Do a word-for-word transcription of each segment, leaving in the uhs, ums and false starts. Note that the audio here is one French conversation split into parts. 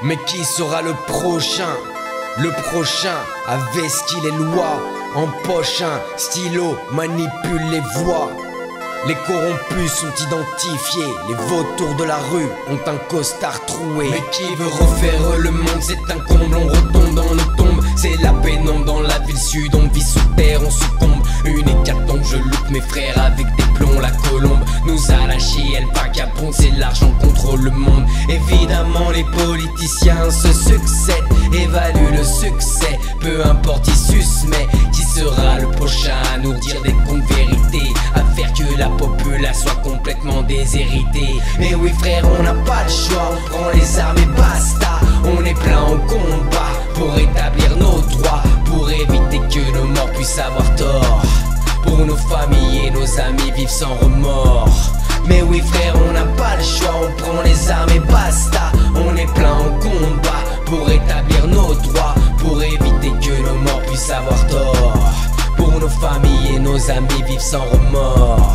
Mais qui sera le prochain? Le prochain avait ce qu'il est loi. En poche un stylo, manipule les voix. Les corrompus sont identifiés, les vautours de la rue ont un costard troué. Mais qui veut refaire le monde? C'est un comble, on retombe dans nos tombes. C'est la pénombre dans la ville sud, on vit sous terre, on succombe. Une hécatombe, je loupe mes frères avec des plombs. La colombe nous a lâché, elle vagabonde, c'est l'argent contrôle le monde. Évidemment les politiciens se succèdent, évaluent le succès, peu importe ils sucent. Mais qui sera le prochain à nous dire des contes vérités, à faire que la populace soit complètement déshéritée? Mais oui frère, on n'a pas le choix, on prend les armes et basta. On est plein au combat pour établir nos droits, pour éviter que nos morts puissent avoir tort, pour nos familles et nos amis vivent sans remords. Mais oui frère, on n'a pas le choix, on prend les armes et basta. On est plein au combat pour établir nos droits, pour éviter que nos morts puissent avoir tort, pour nos familles et nos amis vivent sans remords.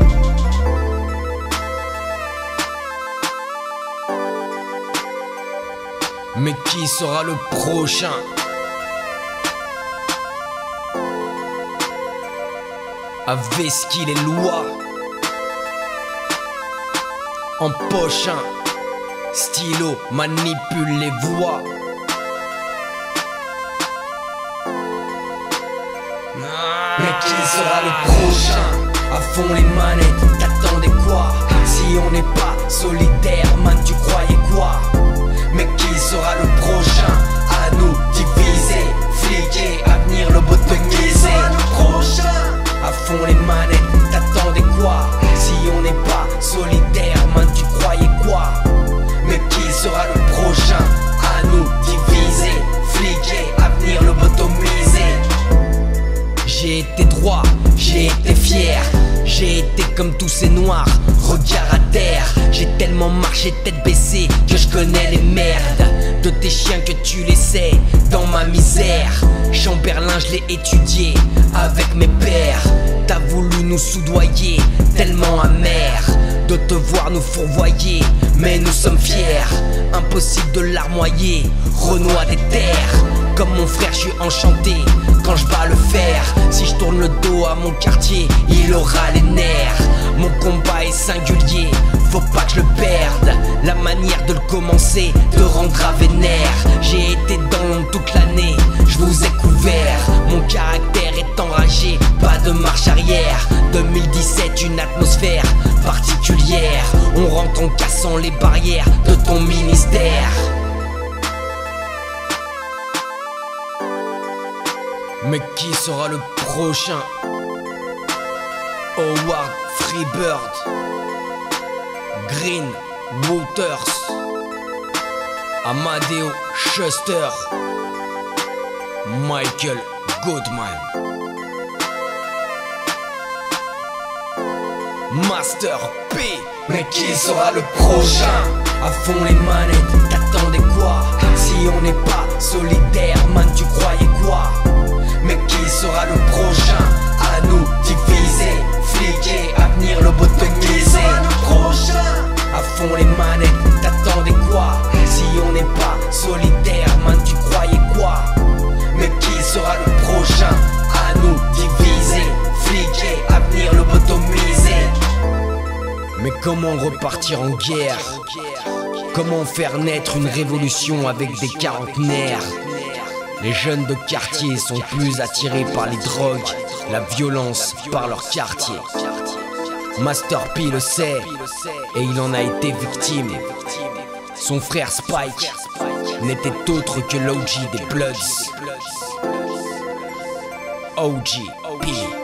Mais qui sera le prochain? Avec ce qu'il est loi. En poche un stylo, manipule les voix. Mais qui sera le prochain? À fond les manettes, t'attendais quoi? Si on n'est pas solidaire, man, tu croyais quoi? Mais qui sera le prochain à nous diviser, fliquer, à venir lobotomiser? Le prochain à fond les manettes, t'attendais quoi? Si on n'est pas solidaire, man, tu croyais quoi? Mais qui sera le prochain à nous diviser, fliquer, à venir lobotomiser? J'ai été droit, j'ai été fier, j'ai été comme tous ces noirs, regard à terre. J'ai tellement marché tête baissée que je connais les merdes de tes chiens que tu laissais dans ma misère. Chamberlain, je l'ai étudié avec mes pères. T'as voulu nous soudoyer, tellement amer de te voir nous fourvoyer, mais nous sommes fiers. Impossible de larmoyer, Renoir des terres. Comme mon frère, je suis enchanté quand je bats le fer. Si je tourne le dos à mon quartier, il aura les nerfs. Mon combat est singulier, faut pas que je le perde. La manière de le commencer te rendra vénère. J'ai été dans l'ombre toute l'année, je vous ai couvert. Mon caractère est enragé, pas de marche arrière. deux mille dix-sept, une atmosphère particulière. On rentre en cassant les barrières de ton ministère. Mais qui sera le prochain? Howard Freebird, Green Waters, Amadeo Schuster, Michael Goodman, Master P. Mais qui sera le prochain? À fond les manettes, t'attendais quoi? Si on n'est pas solidaire, man, tu croyais quoi? Mais qui sera le prochain à nous diviser, fliquer, à venir lobotomiser? Le prochain à fond les manettes, t'attendais quoi? Si on n'est pas solidaire, man, tu croyais quoi? Mais qui sera le prochain à nous diviser, fliquer, à venir lobotomiser? Mais comment repartir en guerre? Comment faire naître une révolution avec des quarantenaires? Les jeunes de quartier sont plus attirés par les drogues, la violence par leur quartier. Master P le sait, et il en a été victime. Son frère Spike n'était autre que l'O G des Bloods. O G P.